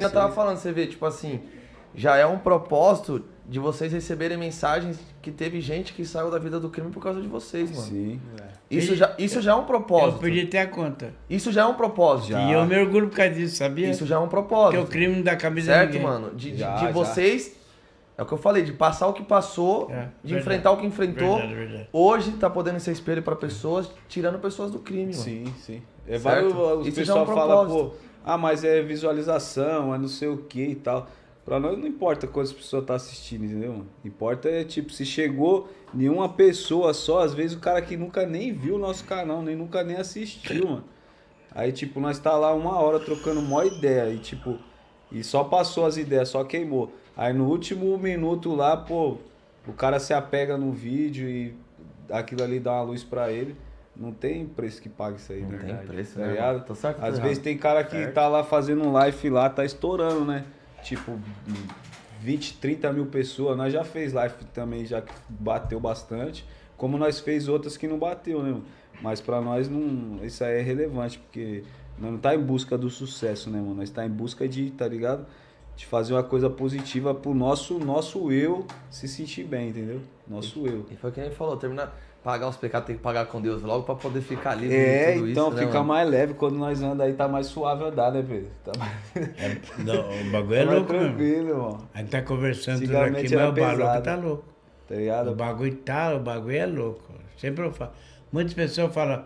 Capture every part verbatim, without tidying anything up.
Eu tava falando, você vê, tipo assim, já é um propósito de vocês receberem mensagens que teve gente que saiu da vida do crime por causa de vocês, mano. Sim. Isso já, isso já é um propósito. Eu perdi até a conta. Isso já é um propósito. Já. E eu me orgulho por causa disso, sabia? Isso já é um propósito. Porque o crime não dá camisa a certo, ninguém. mano? De, de, Já, de já. vocês, é o que eu falei, de passar o que passou, É, de verdade. enfrentar o que enfrentou. Verdade, verdade. Hoje tá podendo ser espelho pra pessoas, tirando pessoas do crime, mano. Sim, sim. É Certo? vários, os Isso já é um pessoal fala, propósito. pô, ah, mas é visualização, é não sei o que e tal. Pra nós não importa quantas pessoas tá assistindo, entendeu? Mano? Importa é, tipo, se chegou nenhuma pessoa só, às vezes o cara que nunca nem viu o nosso canal, nem nunca nem assistiu, mano. Aí, tipo, nós tá lá uma hora trocando uma ideia e, tipo, e só passou as ideias, só queimou. Aí no último minuto lá, pô, o cara se apega no vídeo e aquilo ali dá uma luz pra ele. Não tem preço que pague isso aí, Não né? tem preço, Tá né? ligado? mano? Tô certo, tô Às errado. vezes tem cara que tá lá fazendo um live lá, tá estourando, né? Tipo, vinte, trinta mil pessoas. Nós já fez live também, já que bateu bastante. Como nós fez outras que não bateu, né? Mano? Mas pra nós não, isso aí é relevante, porque nós não tá em busca do sucesso, né, mano? Nós tá em busca de, tá ligado? De fazer uma coisa positiva pro nosso, nosso eu se sentir bem, entendeu? Nosso eu. E foi o que a gente falou, terminar, pagar os pecados tem que pagar com Deus logo pra poder ficar livre É, de tudo então isso, né, fica mano? mais leve quando nós andamos aí, tá mais suave andar, né, Pedro? Tá mais, É, não, o bagulho é tá mais louco, mesmo. tranquilo, irmão. A gente tá conversando tudo Antigamente aqui, era mas o bagulho pesado. tá louco. Tá O ligado? bagulho tá, o bagulho é louco. Sempre eu falo. Muitas pessoas falam,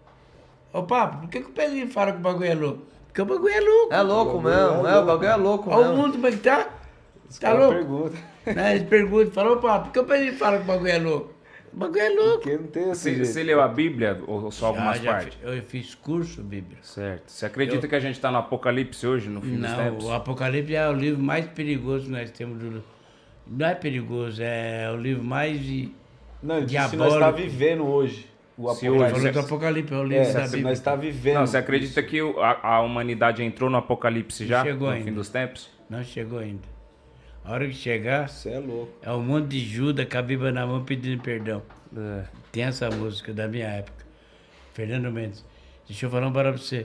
ô papo, por que, que o Pedrinho fala que o bagulho é louco? Porque o bagulho é louco. É louco O bagulho mesmo, é é, o louco. bagulho é louco Olha o mesmo. mundo como é que tá. Os Tá caras louco? perguntam. Né? Eles perguntam, falam, ô papo, por que o Pedrinho fala que o bagulho é louco? O bagulho é louco. Porque não tem esse Você, jeito. você leu a Bíblia ou só algumas Já, já partes? fi- eu fiz curso bíblico. Certo. Você acredita Eu- que a gente está no Apocalipse hoje, no fim dos Não, tempos? o Apocalipse é o livro mais perigoso que nós temos. Do... Não é perigoso, é o livro mais... de- Não, ele disse se Diabólico. nós tá vivendo hoje. O Se Ele hoje, Apocalipse. falou do Apocalipse, é o livro É, da se Bíblia. nós tá vivendo. Não, você acredita que o- a, a humanidade entrou no Apocalipse já? chegou no ainda. fim dos tempos? Não chegou ainda. A hora que chegar, Você é louco. é um monte de Judas com a Bíblia na mão pedindo perdão. É. Tem essa música da minha época. Fernando Mendes. Deixa eu falar uma parada pra você.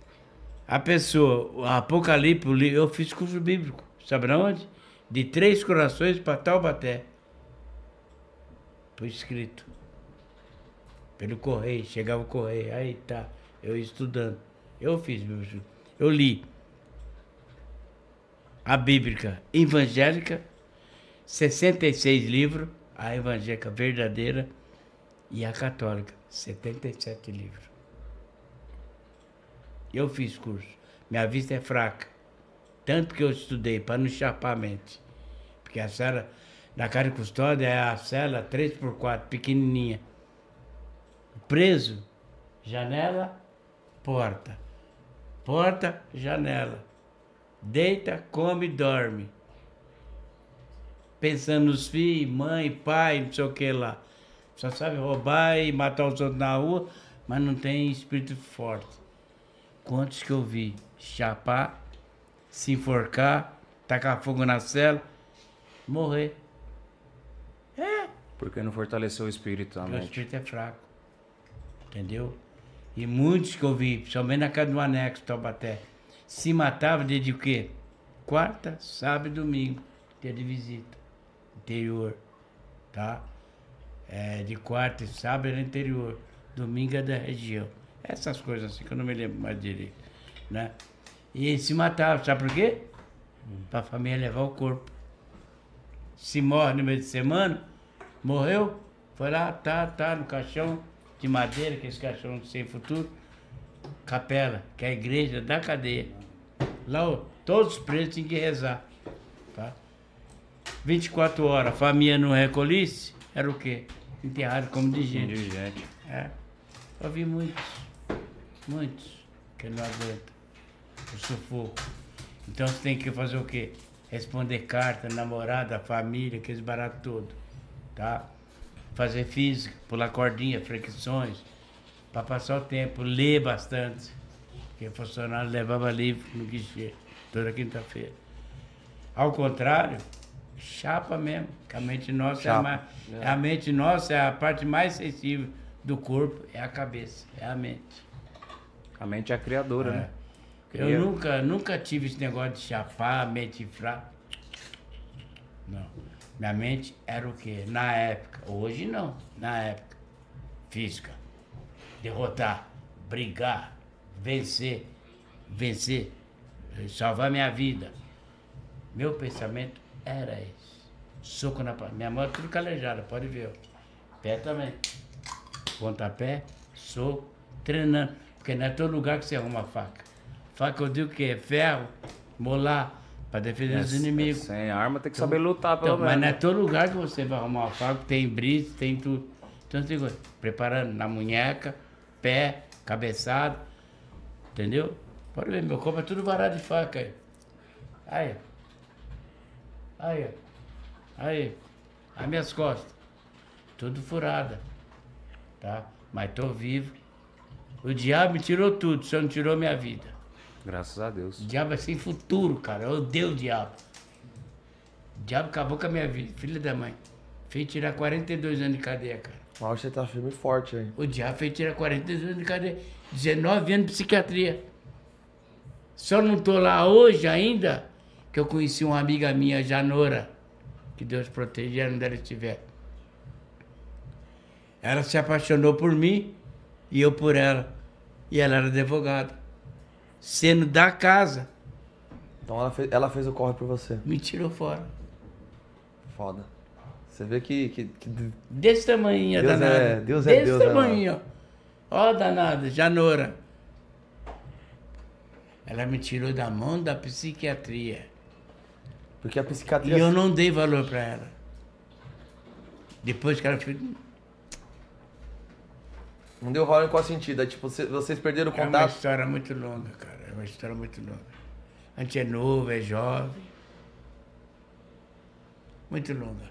A pessoa, o Apocalipse, o li- eu fiz curso bíblico. Sabe na onde? De Três Corações para Taubaté. Foi escrito. Pelo correio, chegava o correio. Aí tá, eu ia estudando. Eu fiz, meu filho. Eu li a Bíblica evangélica, sessenta e seis livros, a evangélica verdadeira e a católica, setenta e sete livros. Eu fiz curso. Minha vista é fraca. Tanto que eu estudei para não chapar a mente. Porque a cela da cara de custódia é a cela três por quatro, pequenininha. Preso, janela, porta. Porta, janela. Deita, come, dorme. Pensando nos filhos, mãe, pai, não sei o que lá. Só sabe roubar e matar os outros na rua, mas não tem espírito forte. Quantos que eu vi chapar, se enforcar, tacar fogo na cela, morrer. É, Porque não fortaleceu o espírito, a porque o mente. espírito é fraco. Entendeu? E muitos que eu vi, principalmente na casa do anexo, Taubaté, se matava dia de quê? Quarta, sábado e domingo, dia de visita. Interior, tá? É, de quarta e sábado era interior, domingo é da região. Essas coisas assim que eu não me lembro mais direito, né? E eles se matavam, sabe por quê? Pra família levar o corpo. Se morre no meio de semana, morreu, foi lá, tá, tá, no caixão de madeira, que esse caixão sem futuro, capela, que é a igreja da cadeia. Lá, ó, todos os presos tinham que rezar, tá? vinte e quatro horas, a família não recolhisse, era o quê? Enterrado como de gente. Indigente. É. Eu vi muitos, muitos, que não aguentam o sufoco. Então você tem que fazer o quê? Responder carta, namorada, família, aqueles baratos todos, tá? Fazer física, pular cordinha, flexões, para passar o tempo, ler bastante. Porque o funcionário levava livro no guichê, toda quinta-feira. Ao contrário, chapa mesmo, que a mente nossa é a, Chapa, mais, é a mente nossa é a parte mais sensível do corpo, é a cabeça, é a mente. A mente é a criadora, É. né? Eu E- nunca, nunca tive esse negócio de chapar, mente fraca. Não. Minha mente era o quê? Na época. Hoje não. Na época. Física. Derrotar. Brigar. Vencer. Vencer. Salvar minha vida. Meu pensamento era esse. Soco na palma. Minha mão é tudo calejada, pode ver. Ó. Pé também. Pontapé, soco, treinando. Porque não é todo lugar que você arruma faca. Faca eu digo que é ferro, molar, para defender os inimigos. Sem arma tem que saber lutar, pelo Então, mas não é menos. todo lugar que você vai arrumar uma faca, tem brise, tem tudo. Então você tem que preparando na munheca, pé, cabeçada, entendeu? Pode ver, meu corpo é tudo varado de faca aí. Aí, ó. Aí, ó. Aí. As minhas costas. Tudo furada. Tá? Mas tô vivo. O diabo me tirou tudo, só não tirou minha vida. Graças a Deus. O diabo é sem futuro, cara. Eu odeio o diabo. O diabo acabou com a minha vida, filha da mãe. Fez tirar quarenta e dois anos de cadeia, cara. Mas você tá firme e forte aí. O diabo fez tirar quarenta e dois anos de cadeia. dezenove anos de psiquiatria. Só não tô lá hoje ainda, que eu conheci uma amiga minha, Janora, que Deus proteja onde ela estiver. Ela se apaixonou por mim e eu por ela. E ela era advogada. Sendo da casa, Então ela fez, ela fez o corre por você. me tirou fora. Foda. Você vê que... que, que Desse tamanho, Deus danada. é- Deus é Desse Deus, né, tamanho, ó. Ó, danada, Janora. Ela me tirou da mão da psiquiatria. porque a E psiquiatria... eu não dei valor pra ela. Depois que ela fez. Não deu valor em qual sentido? É tipo, cê- vocês perderam o É uma contato? história muito longa, cara. É uma história muito longa. A gente é novo, é jovem. Muito longa.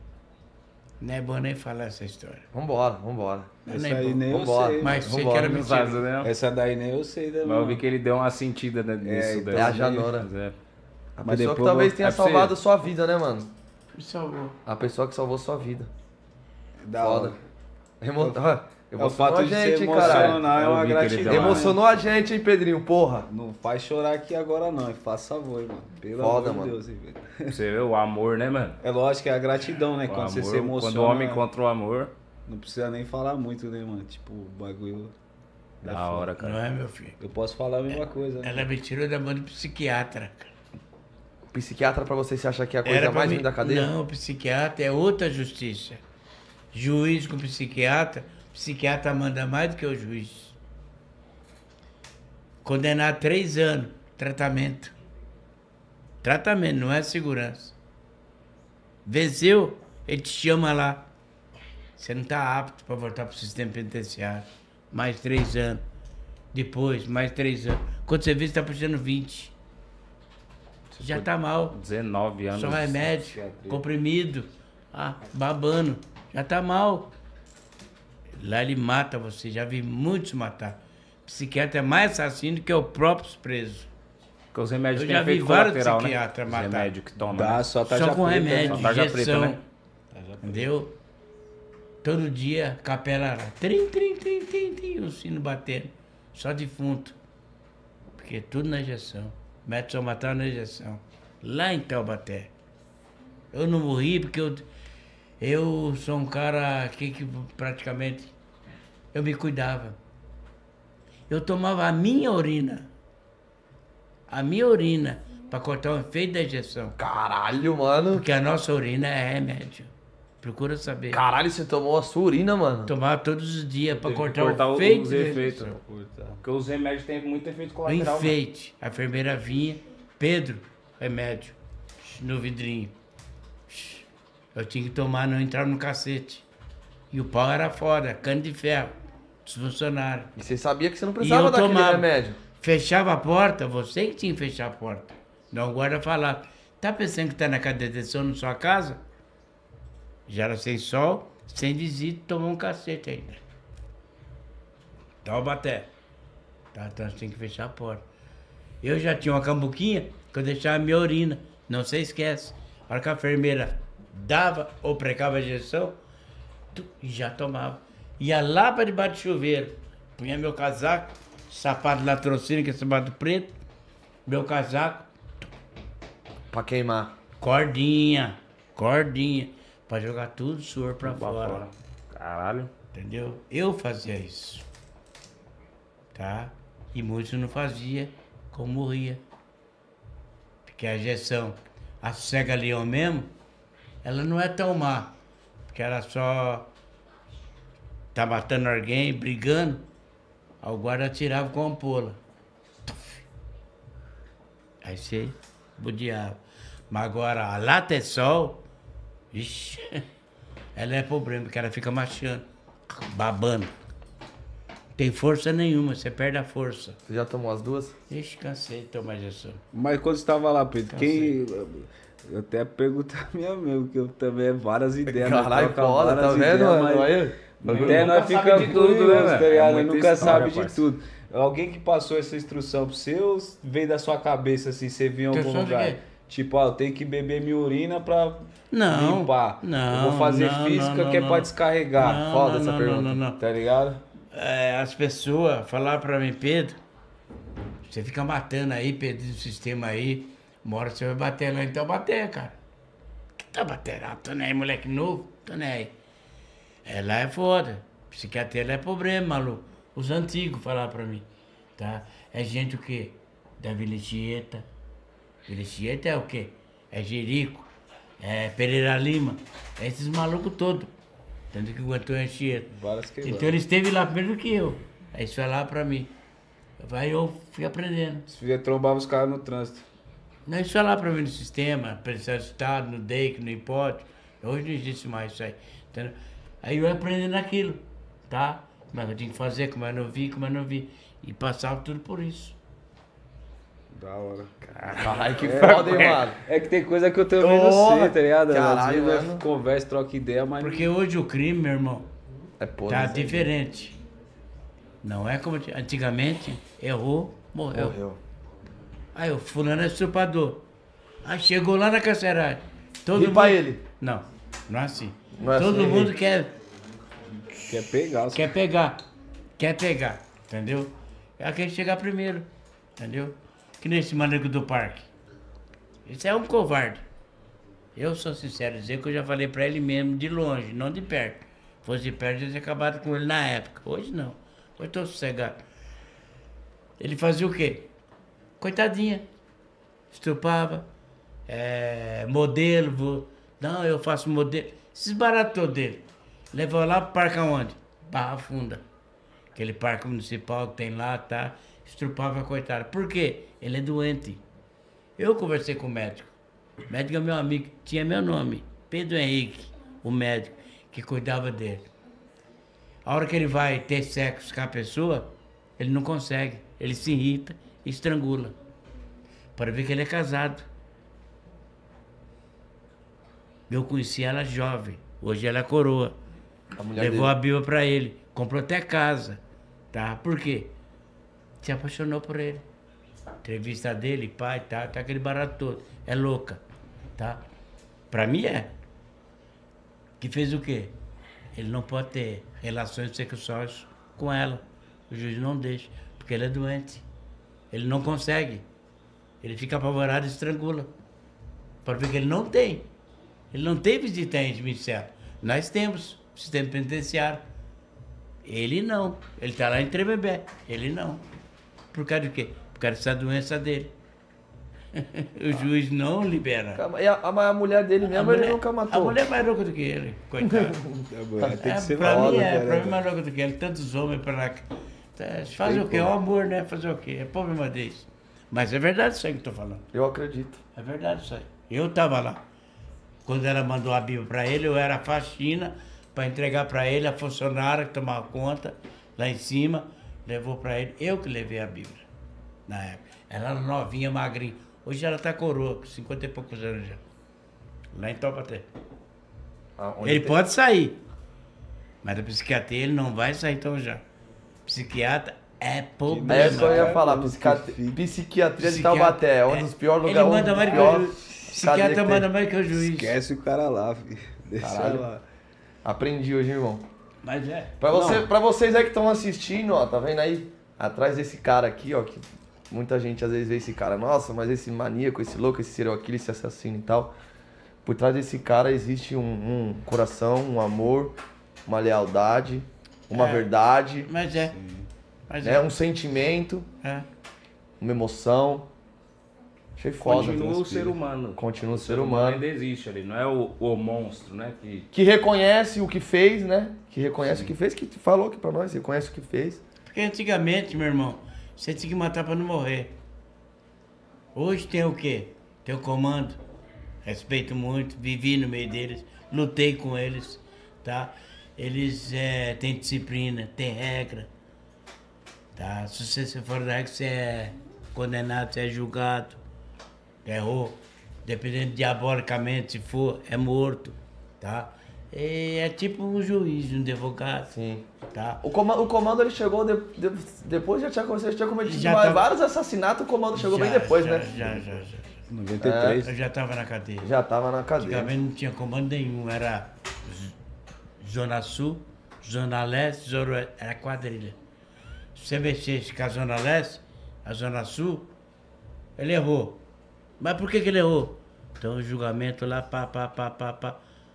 Não é bom nem falar essa história. Vambora, vambora. Não Essa é aí bom. nem eu Vambora. sei. Mas sei que Vambora, era não Não sabe, mentira. né? Essa daí nem eu sei também. Mas eu vi que ele deu uma sentida né, nisso. então, É a daí. Janora. Mas é. A Mas pessoa que depois talvez vou- tenha é pra salvado você- sua vida, né, mano? Me salvou. A pessoa que salvou sua vida. Da Foda. hora. Emo... É o Emocionou fato a de gente, se hein, caralho. emocionar é Eu uma vi que ele gratidão. deu uma- né? Emocionou a gente, hein, Pedrinho, porra. Não faz chorar aqui agora não, faz favor, mano. Pelo Foda, amor mano. de Deus, hein, velho. Você vê o amor, né, mano? É lógico que é a gratidão, né? O Quando você amor, se emociona. Quando o homem encontra o amor, Não precisa nem falar muito, né, mano? Tipo, o bagulho. é da foda. hora, cara. Não é, meu filho? Eu posso falar a mesma coisa, né? Ela me tirou da mão de psiquiatra. cara. Psiquiatra pra você, você acha que é a coisa Era pra mais mim- ruim da cadeia? Não, psiquiatra é outra justiça. Juiz com psiquiatra, psiquiatra manda mais do que o juiz. Condenar a três anos, tratamento. Tratamento, não é segurança. Venceu, ele te chama lá. Você não está apto para voltar para o sistema penitenciário. Mais três anos. Depois, mais três anos. Quando você vê, você está puxando vinte. Já está mal. dezenove anos. Só remédio, psiquiatria. comprimido, ah, babando. Já tá mal. Lá ele mata você, já vi muitos matar. Psiquiatra é mais assassino que o próprio preso. Porque os remédios Eu têm já vi efeito vários colateral, né? psiquiatras Os matar. remédios que toma. Dá né? só Só tarja com preta, remédio, né? tarja injeção. preta, né? Entendeu? Todo dia, capela lá. Trim, trim, trim, trim, trim, o sino batendo. Só defunto. Porque tudo na injeção. Médico só matava na injeção. Lá em Taubaté. Eu não morri porque eu, eu sou um cara que, que praticamente eu me cuidava. Eu tomava a minha urina. A minha urina para cortar o efeito da injeção. Caralho, mano. Porque a nossa urina é remédio. Procura saber. Caralho, você tomou a sua urina, mano. Tomava todos os dias para Teve que cortar, cortar o os efeito. da efeitos. injeção. Porque os remédios têm muito efeito O colateral. mano. enfeite. A enfermeira vinha, Pedro, remédio, no vidrinho. Eu tinha que tomar, não entrar no cacete. E o pau era foda, cano de ferro, dos funcionários. E você sabia que você não E precisava eu daquele tomava. remédio. Fechava a porta, você que tinha que fechar a porta. Não, o guarda falava, tá pensando que tá na casa de detenção na sua casa? Já era sem sol, sem visita, tomou um cacete ainda. Taubaté. Tá, então você tem que fechar a porta. Eu já tinha uma cambuquinha que eu deixava a minha urina. Não se esquece. A hora que a enfermeira dava ou precava a injeção, tu, e já tomava. Ia lá para debaixo do chuveiro. Punha meu casaco, sapato latrocínio, que é sapato preto, meu casaco, Pra queimar. cordinha, cordinha, pra jogar tudo o suor pra Pra fora. fora. Caralho. Entendeu? Eu fazia isso. Tá? E muitos não faziam, como morria. Porque a injeção, a cega leão mesmo, ela não é tão má. Porque ela só tá matando alguém, brigando, aí o guarda tirava com a ampola. Aí você budiava. Mas agora a Latesol, ixi, ela é problema, porque ela fica machando, babando. Tem força nenhuma, você perde a força. Você já tomou as duas? Ixi, cansei de tomar injeção. Mas quando você tava lá, Pedro, Cansei. quem... Eu até pergunto a minha mesmo, que eu também é várias ideias. nós Caralho, troca foda, tá várias vendo, ideias, mano? mas- Aí, Até nós Nunca fica sabe de tudo, curioso, né, tá velho? ligado? É Nunca muita sabe história, de parceiro. tudo. Alguém que passou essa instrução pra você ou veio da sua cabeça, assim, você viu em algum Instrução de lugar? quê? Tipo, ó, eu tenho que beber minha urina pra Não, limpar. não, Eu vou fazer não, física não, que é não, pra não. descarregar. Não, Foda não, essa não, pergunta. não, não, não. Tá ligado? É, as pessoas falaram pra mim, Pedro, você fica matando aí, Pedro, do sistema aí, uma hora você vai bater lá, então bater, cara. Que tá batendo? Ah, tô nem aí, moleque novo, tô nem aí. É, lá é foda. Psiquiatria lá é problema, maluco. Os antigos falaram pra mim, tá? É gente o quê? Da Vila Anchieta. Vila Anchieta é o quê? É Jerico, é Pereira Lima, é esses malucos todos. Entendeu que aguentou a Anchieta. Várias quebradas. Então ele esteve lá primeiro que eu. Aí isso falaram pra mim. Aí eu fui aprendendo. Você trombava os caras no trânsito. Não, isso falaram pra mim no sistema, pressão do Estado, no D E I C, no hipótese. Hoje não existe mais isso aí. Entendeu? Aí eu ia aprendendo aquilo, tá? Como é que eu tinha que fazer, como eu não vi, como eu não vi. E passava tudo por isso. Da hora. Caralho, que foda, hein, mano? É que tem coisa que eu também não Porra, sei, tá ligado? Às caralho, vezes mano. nós conversa, troca ideia, mas... Porque hoje o crime, meu irmão, É podre. tá isso aí. diferente. Não é como antigamente, errou, morreu. Morreu. Aí o fulano é estuprador. Aí chegou lá na carceragem. Todo E pra ele? Não, não é assim. Não é Todo assim. mundo quer, Quer pegar os quer pegar. Quer pegar, entendeu? É quem chegar primeiro, entendeu? Que nem esse maneco do parque. Esse é um covarde. Eu sou sincero dizer que eu já falei pra ele mesmo de longe, não de perto. Se fosse de perto, eu tinha acabado com ele na época. Hoje não. Hoje tô sossegado. Ele fazia o quê? Coitadinha. Estupava. É, modelo. Vou... Não, eu faço modelo. Se esbaratou dele. Levou lá pro parque aonde? Barra Funda. Aquele parque municipal que tem lá, tá? Estrupava a coitada. Por quê? Ele é doente. Eu conversei com o médico. O médico é meu amigo. Tinha meu nome. Pedro Henrique, o médico que cuidava dele. A hora que ele vai ter sexo com a pessoa, ele não consegue. Ele se irrita e estrangula. Para ver que ele é casado. Eu conheci ela jovem. Hoje ela é coroa. A mulher Levou dele. a Bíblia pra ele. Comprou até casa. Tá? Por quê? Se apaixonou por ele. Entrevista dele, pai, tá, tá aquele barato todo. É louca. Tá? Pra mim é. Que fez o quê? Ele não pode ter relações sexuais com ela. O juiz não deixa. Porque ele é doente. Ele não consegue. Ele fica apavorado e estrangula. Para ver que ele não tem. Ele não tem visita íntima. Nós temos sistema penitenciário. Ele não. Ele está lá em Tremembé. Ele não. Por causa de quê? Por causa dessa doença dele. O juiz não libera. Calma, e a, a, a mulher dele mesmo, A mulher- ele nunca matou. A mulher é mais louca do que ele, coitado. Tem É, que ser pra foda, mim é, cara. pra mim é mais louca do que ele. Tantos homens pra lá. Tá, Fazer o quê? É o amor, né? Fazer o quê? É problema deles. Mas é verdade isso aí que eu tô falando. Eu acredito. É verdade isso aí. Eu tava lá. Quando ela mandou a Bíblia pra ele, eu era faxina pra entregar pra ele, a funcionária que tomava conta, lá em cima, levou pra ele. Eu que levei a Bíblia, na época. Ela era novinha, magrinha. Hoje ela tá coroa, com cinquenta e poucos anos já. Lá em Taubaté. Ah, onde Ele tem- pode sair. Mas da psiquiatria ele não vai sair tão já. Psiquiatra é problema. É isso que eu ia Cara, falar, que psiquiatria, fica. psiquiatria de Psiquiatra- Taubaté, é um dos piores Ele lugares. manda um mais dos que o piores juiz. cadeia Psiquiatra que manda tem. mais que o juiz. Esquece o cara lá, filho. Deixa Caralho. lá. Aprendi hoje, irmão. Mas é. Pra, você, Não. pra vocês aí que estão assistindo, ó, tá vendo aí? Atrás desse cara aqui, ó, que muita gente às vezes vê esse cara, nossa, mas esse maníaco, esse louco, esse serial killer, esse assassino e tal. Por trás desse cara existe um, um coração, um amor, uma lealdade, uma É. verdade, Mas é. Mas né? é. Um sentimento, é. uma emoção. Achei foda. Continua o transpira. ser humano. Continua o O ser humano. ainda existe ali, não é o, o monstro, né? Que... Que reconhece o que fez, né? Que reconhece o que fez, que falou aqui pra nós, reconhece o que fez. Porque antigamente, meu irmão, você tinha que matar pra não morrer. Hoje tem o quê? Tem o comando. Respeito muito, vivi no meio deles, lutei com eles, tá? Eles é, têm disciplina, têm regra, tá? Se você se for da regra, você é condenado, você é julgado, errou. Dependendo diabolicamente, se for, é morto, tá? E é tipo um juiz, um advogado, Sim. tá? O comando, o comando ele chegou de, de- depois já tinha começado, já tinha cometido Já va- tá- vários assassinatos, o comando chegou Já, bem depois, já, né? Já, já, já. noventa e três. Eu já tava na cadeia. Já tava na cadeia. Antigamente não tinha comando nenhum, era Z- Zona Sul, Zona Leste, Zona Oeste, era quadrilha. Se você mexesse com a Zona Leste, a Zona Sul, ele errou. Mas por que que ele errou? Então o julgamento lá, pá, pá, pá, pá, pá.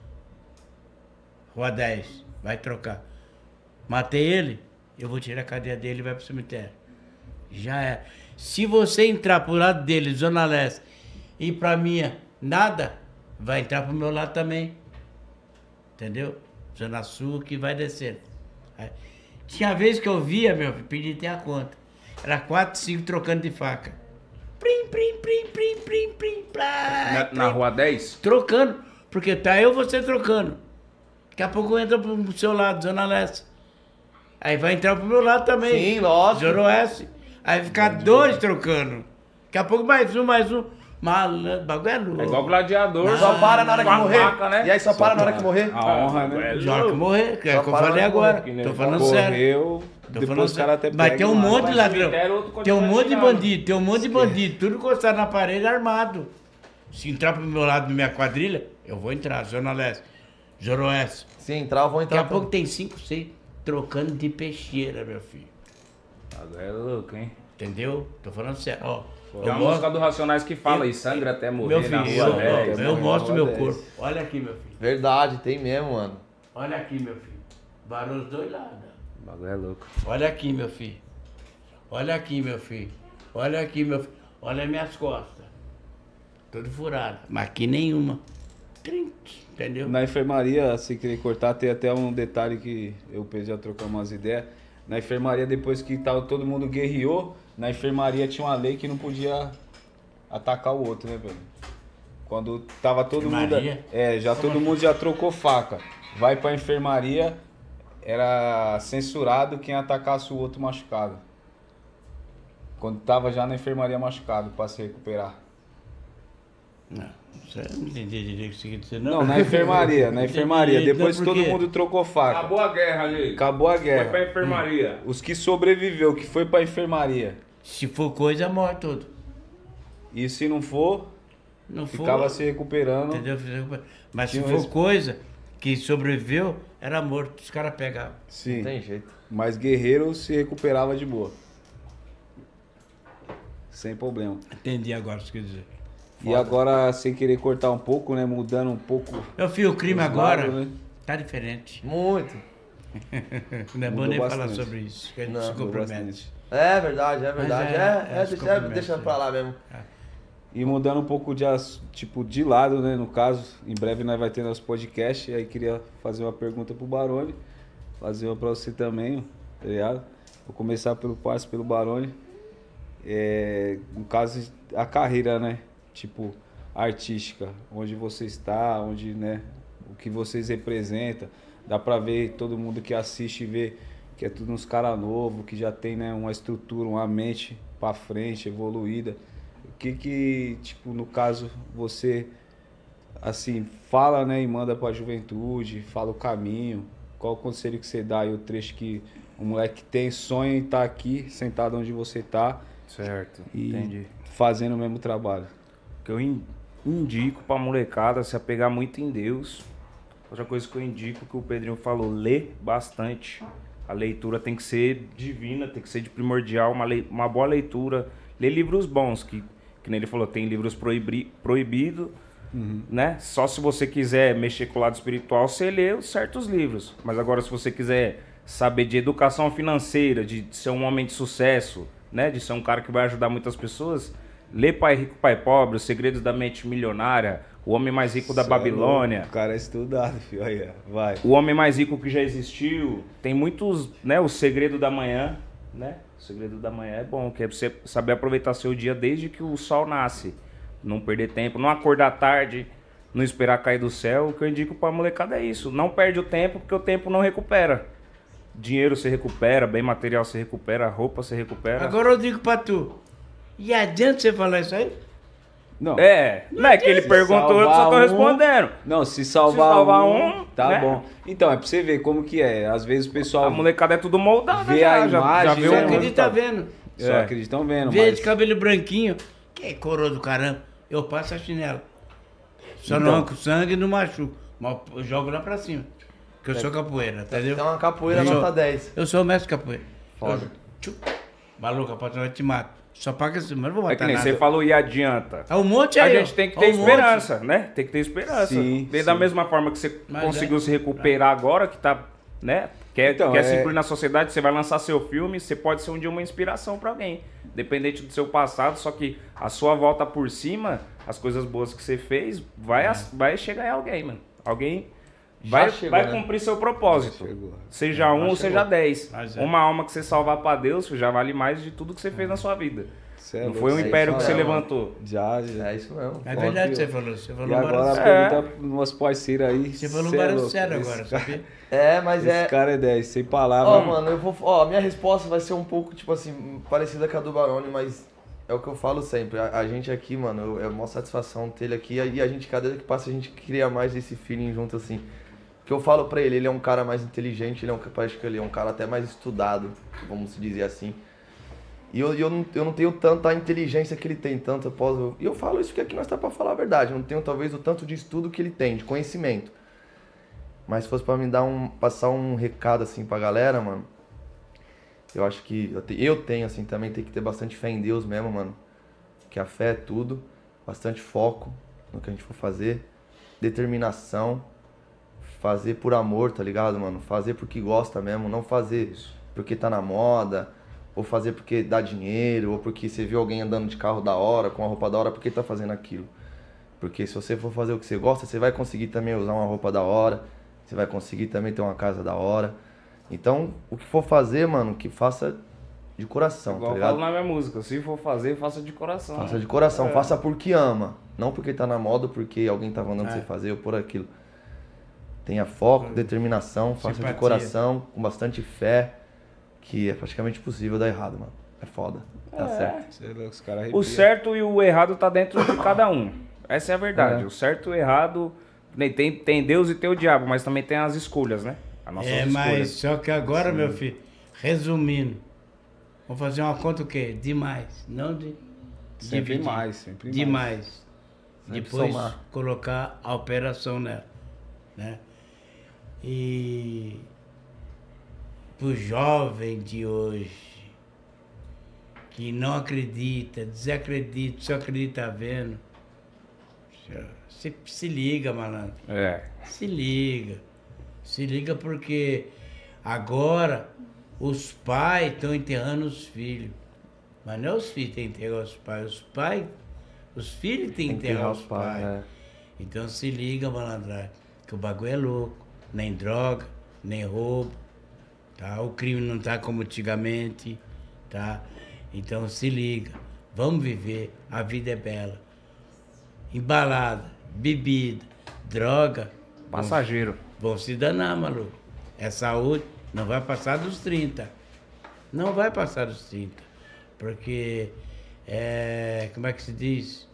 Rua dez, vai trocar. Matei ele, eu vou tirar a cadeia dele e vai pro cemitério. Já é. Se você entrar pro lado dele, Zona Leste, e pra minha, nada, vai entrar pro meu lado também. Entendeu? Zona Sul que vai descendo. Aí, tinha vez que eu via, meu filho, pedi até a conta. Era quatro, cinco trocando de faca. Prim, prim, prim, prim, prim, prim, plá, Na, na prim. rua dez? Trocando. Porque tá eu e você trocando. Daqui a pouco entra pro seu lado, Zona Leste. Aí vai entrar pro meu lado também. Sim, lógico. Zona Oeste. Aí vai ficar dois trocando. Daqui a pouco mais um, mais um. Malandro, bagulho é louco. É igual gladiador. Só para na hora Com que a morrer. faca, né? E aí só, para na hora que morrer. A honra, né? É Já que louco. morrer, que é Só o que eu para falei na hora agora. que Tô falando sério. Correu, Tô depois falando os caras até sério. Mas tem um pegam lá. monte de Vai no ladrão. cemitério, outro Tem um continua monte de atirando. bandido, tem um monte de bandido, tudo encostado na parede armado. Se entrar pro meu lado da minha quadrilha, eu vou entrar, Zona Leste, Zona Oeste. Sim, entrar, vou Daqui entrar. a pouco tem cinco, seis trocando de peixeira, meu filho. Agora é louco, hein? Entendeu? Tô falando sério. Ó, Tem eu uma música mostro, do Racionais que fala eu- e sangra até morrer meu filho, na eu, rua eu, dez. eu morrer na mostro rua meu dez. corpo. Olha aqui, meu filho. Verdade, tem mesmo, mano. Olha aqui, meu filho. Varou os dois lados. O bagulho é louco. Olha aqui, meu filho. Olha aqui, meu filho. Olha aqui, meu filho. Olha minhas costas. Tudo furado. Mas aqui nenhuma. Trinc, entendeu? Na enfermaria, se querer cortar, tem até um detalhe que eu e o Pedro já trocamos umas ideias. Na enfermaria, depois que tava, todo mundo guerreou, na enfermaria tinha uma lei que não podia atacar o outro, né, velho? Quando tava todo Enfermaria? mundo. É, já todo mundo já trocou faca. Vai pra enfermaria, era censurado quem atacasse o outro machucado. Quando tava já na enfermaria machucado pra se recuperar. Não, isso eu não entendi direito o que você quer dizer, não. Não, na enfermaria, na enfermaria. Entendi, Depois não, todo porque- mundo trocou faca. Acabou a guerra ali. Acabou a Foi guerra. pra enfermaria. Os que sobreviveu, que foi pra enfermaria. Se for coisa, morre tudo. E se não for, Não for, ficava se recuperando. entendeu? Mas se Tinha um for res- coisa que sobreviveu, era morto. Os caras pegavam. Sim. Não tem jeito. Mas guerreiro se recuperava de boa. Sem problema. Entendi agora o que você quer dizer. E agora, sem querer cortar um pouco, né? Mudando um pouco. Meu filho, o crime os agora lados, né? tá diferente. Muito. Não é bom Mudou nem bastante. falar sobre isso, que a gente Não, se Mudou compromete. bastante. É verdade, é verdade. Mas é- É, é, é, se deixa, compromete, deixa é. pra lá mesmo. E mudando um pouco de, as- tipo, de lado, né? No caso, em breve nós vai ter nosso podcast. E aí queria fazer uma pergunta pro Barone. Fazer uma pra você também, tá ligado? Vou começar pelo passe, pelo Barone. É, no caso, a carreira, né? Tipo, artística. Onde você está, onde, né? O que vocês representam. Dá pra ver todo mundo que assiste e vê que é tudo uns caras novos, que já tem, né, uma estrutura, uma mente pra frente, evoluída. O que que, tipo, no caso, você, assim, fala, né, e manda pra juventude, fala o caminho, qual o conselho que você dá e o trecho que o moleque tem, sonha em estar aqui, sentado onde você tá, Certo, e entendi. fazendo o mesmo trabalho. Que eu in- indico pra molecada se apegar muito em Deus. Outra coisa que eu indico que o Pedrinho falou, lê bastante. A leitura tem que ser divina, tem que ser de primordial, uma, lei- uma boa leitura, Lê livros bons, que, que nem ele falou, tem livros proibi, proibidos, uhum. né? Só se você quiser mexer com o lado espiritual, você lê certos livros. Mas agora, se você quiser saber de educação financeira, de ser um homem de sucesso, né? De ser um cara que vai ajudar muitas pessoas, lê Pai Rico, Pai Pobre, Os Segredos da Mente Milionária, O Homem Mais Rico da Isso Babilônia. É o cara é estudado, filho. Aí, vai. O Homem Mais Rico que já existiu. Tem muitos, né? O Segredo da Manhã, né? O Segredo da Manhã é bom, que é você saber aproveitar seu dia desde que o sol nasce. Não perder tempo, não acordar tarde, não esperar cair do céu. O que eu indico pra molecada é isso. Não perde o tempo, porque o tempo não recupera. Dinheiro se recupera, bem material se recupera, roupa se recupera. Agora eu digo pra tu, e adianta você falar isso aí? Não. É, não é que ele perguntou, eu só tô um, respondendo. Não, se salvar, se salvar um, um, tá né? bom. Então, é pra você ver como que é. Às vezes o pessoal A molecada é tudo moldada, vê já, a já, imagem, já viu Só né, um- mano? acredita vendo. só É. acreditam vendo, Verde, mas... cabelo branquinho, que é coroa do caramba. Eu passo a chinela. Só não Então. arranco sangue e não machuco. Mas eu jogo lá pra cima. Porque eu sou capoeira, entendeu? Tem uma capoeira Eu sou- nota dez. Eu sou o mestre capoeira. Foda. Eu- tchu, maluca, patrão, eu te mato. Só paga assim, mas não vou É que matar nem nada. você falou e adianta. É um monte A aí, gente ó. tem que É ter um monte. esperança, né? Tem que ter esperança. Sim, Bem, sim. da mesma forma que você Mas conseguiu é. se recuperar agora, que tá, né? Quer, Então, quer é- se incluir na sociedade, você vai lançar seu filme, você pode ser um dia uma inspiração pra alguém. Dependente do seu passado, só que a sua volta por cima, as coisas boas que você fez, vai, as- vai chegar em alguém, mano. Alguém vai, chegou, vai né? cumprir seu propósito. Chegou. Seja um ou seja dez. Mas é. Uma alma que você salvar pra Deus já vale mais de tudo que você fez na sua vida. Cê é Não louco, foi um isso aí império só que você é, mano. levantou. Já, já. É isso mesmo. É Foda. verdade que você falou. Você falou E agora várias- É. pergunta pros meus parceiros aí. Você falou cê é várias louco, sério esse agora, cara- sabia? É, mas Esse é. cara é dez, sem palavras. Ó, mano. mano, eu vou. Ó, a minha resposta vai ser um pouco, tipo assim, parecida com a do Barone, mas é o que eu falo sempre. A, a gente aqui, mano, eu- é uma satisfação ter ele aqui. E a gente, cada dia que passa, a gente cria mais esse feeling junto, assim. Que eu falo pra ele, ele é um cara mais inteligente, ele é um, acho que ele é um cara até mais estudado, vamos dizer assim. E eu, e eu, não, eu não tenho tanta inteligência que ele tem, tanto eu posso... E eu falo isso porque aqui nós tá pra falar a verdade. Eu não tenho, talvez, o tanto de estudo que ele tem, de conhecimento. Mas se fosse pra me dar um... Passar um recado, assim, pra galera, mano... Eu acho que... Eu, te- eu tenho, assim, também tem que ter bastante fé em Deus mesmo, mano. Que a fé é tudo. Bastante foco no que a gente for fazer. Determinação. Fazer por amor, tá ligado, mano? Fazer porque gosta mesmo. Não fazer porque tá na moda... Ou fazer porque dá dinheiro, ou porque você viu alguém andando de carro da hora, com uma roupa da hora, porque tá fazendo aquilo. Porque se você for fazer o que você gosta, você vai conseguir também usar uma roupa da hora, você vai conseguir também ter uma casa da hora. Então, o que for fazer, mano, que faça de coração, Igual tá eu falo ligado? na minha música, se for fazer, faça de coração. Faça de coração, É. faça porque ama. Não porque tá na moda, ou porque alguém tá mandando É. você fazer, ou por aquilo. Tenha foco, determinação, faça de Simpatia. coração, com bastante fé, que é praticamente impossível dar errado, mano. É foda, tá certo. Cê é louco, os caras O arrepiam. certo e o errado tá dentro de cada um. Essa é a verdade. É. O certo e o errado... nem Tem, tem Deus e tem o diabo, mas também tem as escolhas, né? As nossas É, mas escolhas. só que agora, meu filho, resumindo, vou fazer uma conta o quê? Demais. Não de Sempre dividir. mais, sempre mais. Demais. Sempre Depois somar. colocar a operação nela, né? E pro jovem de hoje que não acredita, desacredita, só acredita vendo, se, se liga, malandro. É. Se liga. Se liga porque agora os pais estão enterrando os filhos. Mas não é os filhos que têm que enterrar os pais. Os pais, os filhos têm que enterrar os pais. é. Então se liga, malandragem, que o bagulho é louco. Nem droga, nem roubo, tá? O crime não tá como antigamente, tá? Então se liga. Vamos viver. A vida é bela. Embalada, bebida, droga. Passageiro. Vão se danar, maluco. É saúde, não vai passar dos trinta. Não vai passar dos trinta. Porque, é, como é que se diz?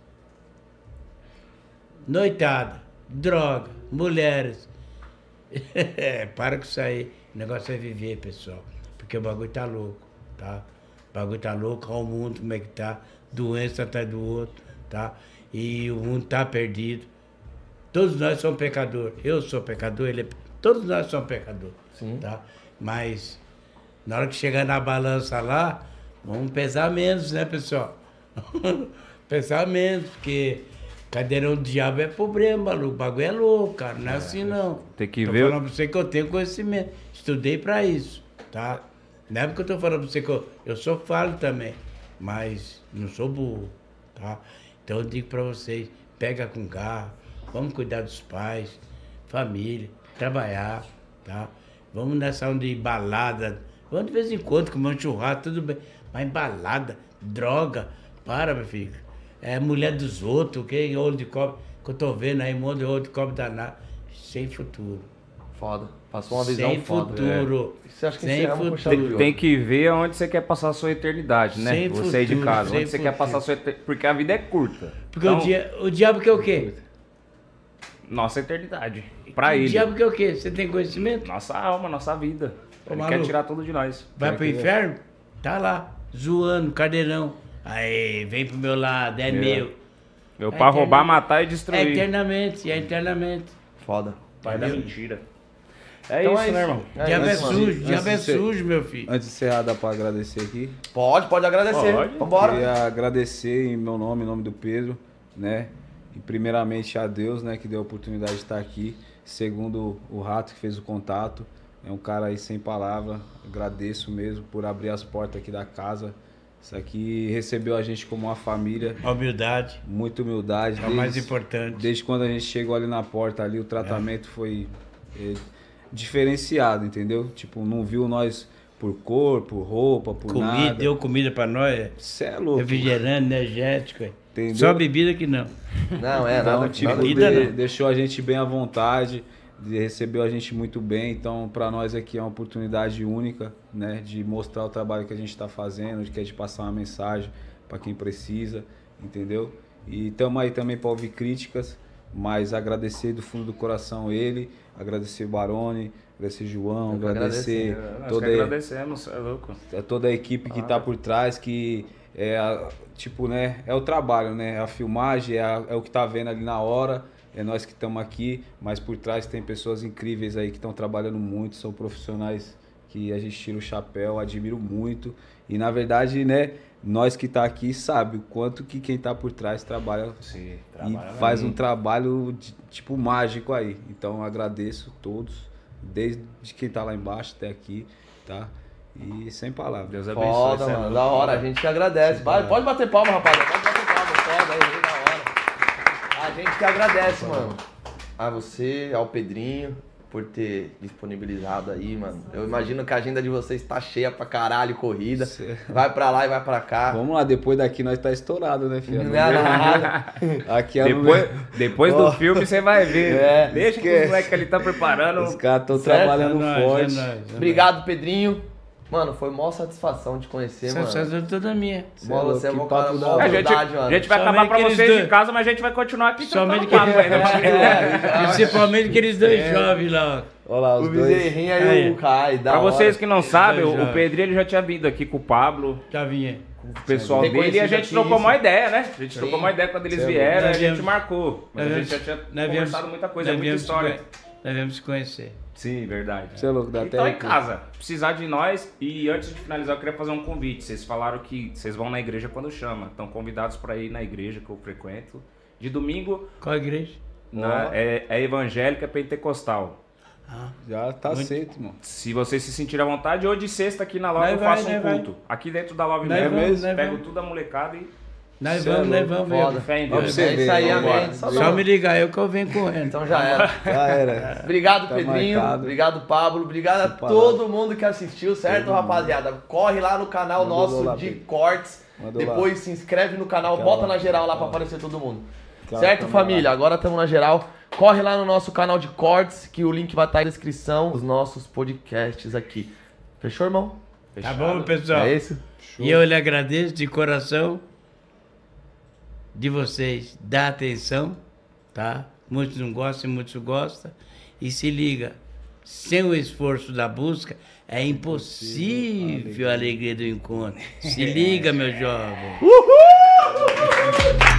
Noitada, droga, mulheres. Para com isso aí. O negócio é viver, pessoal. Porque o bagulho tá louco, tá? O bagulho tá louco, olha o mundo como é que tá. Doença atrás do outro, tá? E o mundo tá perdido. Todos nós somos pecadores. Eu sou pecador, ele é... Todos nós somos pecadores. Sim. Tá? Mas na hora que chegar na balança lá, vamos pesar menos, né, pessoal? Pensamento, porque cadeirão do diabo é problema, maluco. O bagulho é louco, cara. Não é, é assim, não. Tem que tô ver. falando pra você que eu tenho conhecimento. Estudei pra isso, tá? Não é porque eu tô falando pra você que eu, eu sou falho também, mas não sou burro, tá? Então eu digo pra vocês, pega com garra, vamos cuidar dos pais, família, trabalhar, tá? Vamos nessa onda de balada, vamos de vez em quando comer um churrasco, tudo bem. Mas balada, droga, para, meu filho. É mulher dos outros, que olho de cobre, que eu tô vendo aí, um monte de olho de cobre danado, sem futuro. Foda. Passou uma visão Sem foda. futuro. É. Você acha que Sem encerramos com futuro. chave de Tem, tem ouro? que ver onde você quer passar a sua eternidade, né? Sem Você aí de futuro, casa, sem onde você quer futuro. passar a sua eternidade. Porque a vida é curta. Porque Então, o, dia, o diabo quer o quê? Nossa eternidade. Pra O ele. diabo quer o quê? Você tem conhecimento? Nossa alma, nossa vida. Ô, Ele maluco. quer tirar tudo de nós. Vai Quer pro que- inferno? Tá lá, zoando, cadeirão. Aí, vem pro meu lado, é, meu. Eu É pra eterna- roubar, matar e É destruir. eternamente, é eternamente. Foda. Pai da mentira. É Então isso, é isso. né, irmão? É diabo é isso, mano. sujo, Antes diabo é de ser- sujo, meu filho. Antes de encerrar, dá pra agradecer aqui. Pode, pode agradecer. Pode. Vambora. Queria agradecer em meu nome, em nome do Pedro, né? E primeiramente a Deus, né, que deu a oportunidade de estar aqui. Segundo o Rato, que fez o contato. É um cara aí sem palavra. Agradeço mesmo por abrir as portas aqui da casa. Isso aqui recebeu a gente como uma família. A humildade Muita humildade. é o mais importante. Desde quando a gente chegou ali na porta, ali o tratamento foi é, diferenciado, entendeu? Tipo, não viu nós por cor, por roupa, por Comida, nada. deu comida pra nós, Cê é louco. refrigerante, energético. é. Entendeu? Só bebida que não. Não, é, Então, nada, tipo, nada. vida de- não. deixou a gente bem à vontade, de- recebeu a gente muito bem. Então, para nós aqui é uma oportunidade única, né, de mostrar o trabalho que a gente está fazendo, de que é de passar uma mensagem para quem precisa, entendeu? E estamos aí também para ouvir críticas, mas agradecer do fundo do coração ele, agradecer o Barone, agradecer o João, Eu que agradecer Nós toda, que agradecemos, é louco. a toda a equipe que está por trás, que é a- tipo, né, é o trabalho, né, é a filmagem, é, a- é o que tá vendo ali na hora, é nós que estamos aqui, mas por trás tem pessoas incríveis aí que estão trabalhando muito, são profissionais que a gente tira o chapéu, admiro muito, e na verdade, né, nós que tá aqui sabe o quanto que quem tá por trás trabalha Sim, e faz um trabalho de- tipo mágico aí. Então agradeço todos, desde quem tá lá embaixo até aqui, tá? E sem palavras. Deus abençoe. Foda, cê é mano. louco. Da hora. A gente que agradece. Vai, pode bater palma, rapaziada. Pode bater palma. Foda aí, da hora. A gente que agradece, mano. A você, ao Pedrinho, por ter disponibilizado aí, mano. Eu imagino que a agenda de vocês tá cheia pra caralho, corrida. Cê- Vai pra lá e vai pra cá. Vamos lá, depois daqui nós tá estourado, né, filho? Não é nada. Aqui é Depois, depois do Ó. filme você vai ver. É, Deixa que esquece. os moleques ali tá preparando. Os caras estão Certo? trabalhando É nóis, forte. é nóis, é nóis. Obrigado, Pedrinho. Mano, foi mó satisfação te conhecer, mano. Satisfação toda minha. Mó, você é Que mó papo cara, da mó hora. A gente, humildade, mano. a gente vai Somente acabar pra aqueles vocês dois. de casa, mas a gente vai continuar aqui Somente trocando papo ainda. Principalmente aqueles dois jovens lá, ó. Olha lá, os O dois. Bezerrinha e Aí. o Kai, da Pra hora. vocês que não sabem, Dois o, o jovens. Pedrinho ele já tinha vindo aqui com o Pablo, Já vinha. com o pessoal dele, e a Reconhecido gente aqui, trocou isso. uma ideia, né? A gente Sim. trocou uma ideia quando eles Cê é vieram, louco. a Nós gente viemos- marcou. Mas nós a gente já viemos- tinha nós viemos- conversado muita coisa, é nós muita viemos história. se conhe- Nós viemos se conhecer. Sim, verdade. Você é louco, dá Então até em casa, precisar de nós. E antes de finalizar, eu queria fazer um convite. Vocês falaram que vocês vão na igreja quando chama. Estão convidados para ir na igreja que eu frequento. De domingo, Qual a igreja? na- é, é evangélica pentecostal. Ah, Já tá Muito- aceito, mano. Se vocês se sentirem à vontade, ou de sexta aqui na Love Nós eu vai, faço um nós vai. culto. Aqui dentro da Love Nós mesmo, vamos, nós pego vamos. tudo a molecada e nós Cê é vamos, nós louco, vamos foda. ver. fé em Vamos Deus. você É isso ver, aí, vambora. amém. Só, Só me ligar, eu que eu venho correndo. Então já era. Já era. Obrigado, Tá Pedrinho. marcado. Obrigado, Pablo. Obrigado a Sem todo mundo que assistiu, certo, rapaziada? Corre lá no canal Mandou nosso lá, de Pedro. cortes. Mandou Depois se inscreve no canal, Aquela bota lá. na geral lá pra Aquela. aparecer todo mundo. Aquela Certo, câmera família? lá. Agora estamos na geral. Corre lá no nosso canal de cortes, que o link vai estar na descrição dos nossos podcasts aqui. Fechou, irmão? Tá bom, pessoal? É isso? E eu lhe agradeço de coração de vocês dar atenção, tá? Muitos não gostam, muitos gostam. E se liga, sem o esforço da busca, é impossível a alegria do encontro. Se liga, meu jovem. Uhul!